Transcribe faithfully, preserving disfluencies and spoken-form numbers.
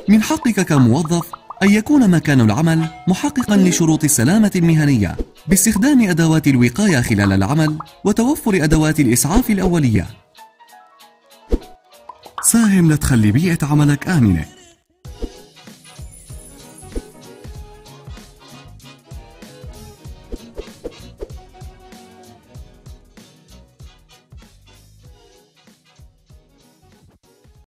من حقك كموظف أن يكون مكان العمل محققا لشروط السلامة المهنية باستخدام أدوات الوقاية خلال العمل وتوفر أدوات الإسعاف الأولية. ساهم لتخلي بيئة عملك آمنة.